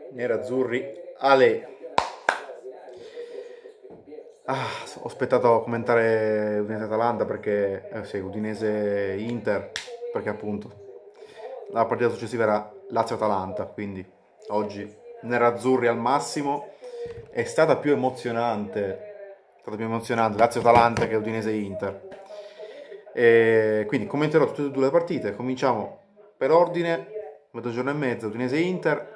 nerazzurri, ale. Ho aspettato a commentare Udinese-Atalanta perché, sì, Udinese-Inter, perché appunto la partita successiva era Lazio-Atalanta, quindi oggi nerazzurri al massimo. È stata più emozionante Lazio-Atalanta che Udinese-Inter. E quindi commenterò tutte e due le partite. Cominciamo per ordine, mezzogiorno e mezza, Udinese-Inter.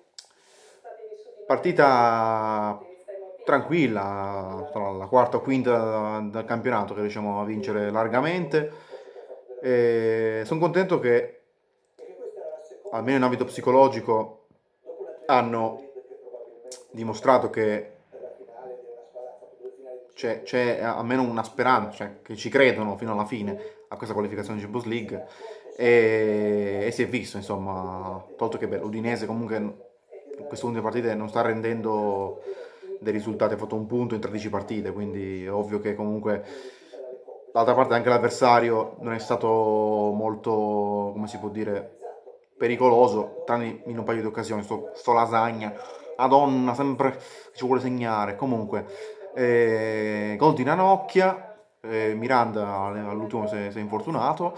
Partita tranquilla, tra la quarta o quinta del campionato che riusciamo a vincere largamente. Sono contento che, almeno in ambito psicologico, hanno dimostrato che c'è almeno una speranza, cioè che ci credono fino alla fine a questa qualificazione di Champions League. E si è visto, insomma, tolto che l'Udinese comunque in queste ultime partite non sta rendendo dei risultati, ha fatto un punto in 13 partite, quindi è ovvio che comunque d'altra parte anche l'avversario non è stato molto, come si può dire, pericoloso, tranne in un paio di occasioni, sto Lasagna, Madonna, sempre ci vuole segnare, comunque, gol di Ranocchia, Miranda all'ultimo si è infortunato,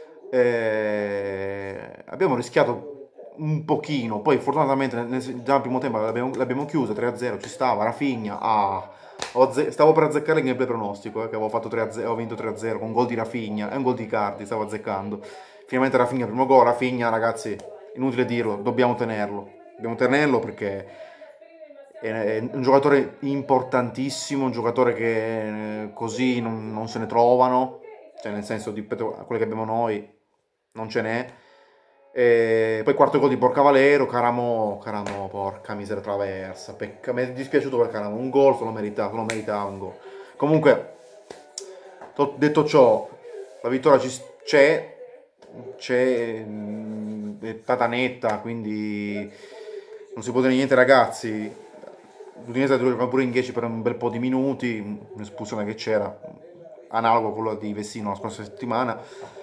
abbiamo rischiato un pochino, poi fortunatamente già al primo tempo l'abbiamo chiusa 3-0, ci stava, Rafinha, stavo per azzeccare il gameplay pronostico, che avevo fatto 3-0, avevo vinto 3-0 con un gol di Rafinha e un gol di Icardi, stavo azzeccando. Finalmente Rafinha, primo gol, Rafinha ragazzi, inutile dirlo, dobbiamo tenerlo perché è un giocatore importantissimo, un giocatore che così non se ne trovano, cioè nel senso di quelli che abbiamo noi non ce n'è. E poi quarto gol di Porcavalero, Caramo, porca miseria traversa, mi è dispiaciuto per Caramo, un gol se lo meritava un gol. Comunque, detto ciò, la vittoria c'è, è stata netta, quindi non si può dire niente ragazzi. L'Udinese ha giocato pure in 10 per un bel po' di minuti, un'espulsione che c'era, analogo a quello di Vessino la scorsa settimana.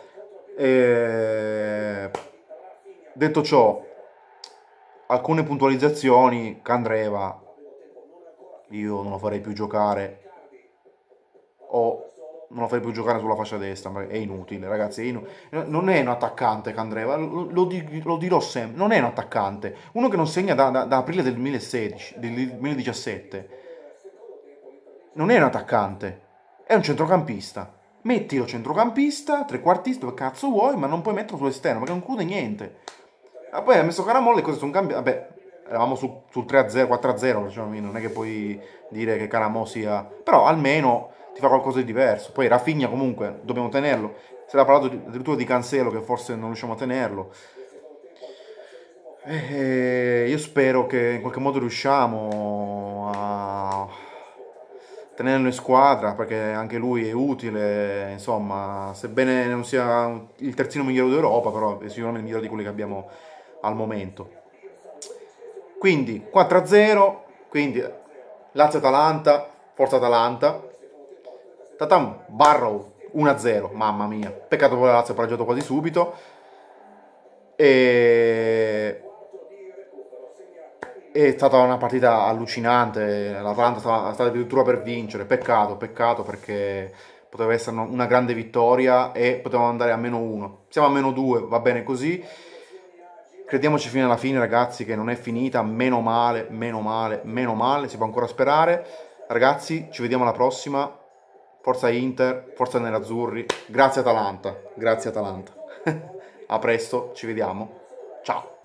Detto ciò, alcune puntualizzazioni, Candreva io non lo farei più giocare, o non lo farei più giocare sulla fascia destra, è inutile ragazzi, non è un attaccante Candreva, lo dirò sempre, non è un attaccante, uno che non segna da aprile del 2016, del 2017, non è un attaccante, è un centrocampista. Mettilo centrocampista, trequartista, dove cazzo vuoi, ma non puoi metterlo sull'esterno perché non chiude niente. Poi ha messo Caramolle e cose sono cambiate. Vabbè, eravamo sul 3-0, 4-0, cioè, non è che puoi dire che Caramo sia. Però almeno ti fa qualcosa di diverso. Poi Rafinha comunque dobbiamo tenerlo. Si era parlato addirittura di Cancelo che forse non riusciamo a tenerlo. Io spero che in qualche modo riusciamo a tenerlo in squadra perché anche lui è utile, insomma, sebbene non sia il terzino migliore d'Europa, però è sicuramente il migliore di quelli che abbiamo al momento. Quindi 4-0, quindi Lazio-Atalanta, forza Atalanta. Tatam Barrow 1-0, mamma mia. Peccato che la Lazio ha pareggiato quasi subito. E è stata una partita allucinante, l'Atalanta stata addirittura per vincere, peccato perché poteva essere una grande vittoria e potevamo andare a -1. Siamo a -2, va bene così. Crediamoci fino alla fine ragazzi che non è finita, meno male, si può ancora sperare. Ragazzi, ci vediamo alla prossima. Forza Inter, forza Nerazzurri. Grazie Atalanta. A presto, ci vediamo. Ciao.